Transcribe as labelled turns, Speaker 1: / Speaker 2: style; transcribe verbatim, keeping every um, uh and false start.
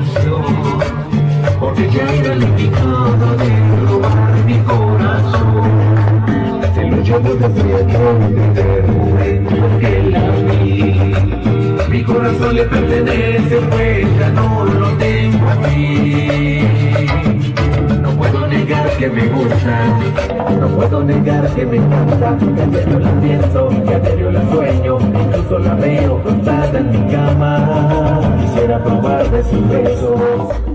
Speaker 1: emoción, porque ya era el indicado de robar mi corazón. Se lo llevo desde aquel primer momento que la vi. Mi corazón le pertenece, pues ya no lo tengo aquí. No puedo negar que me gusta, no puedo negar que me encanta, que a diario la pienso, que a diario la sueño, incluso la veo acostada en mi cama. Quisiera probar de sus besos.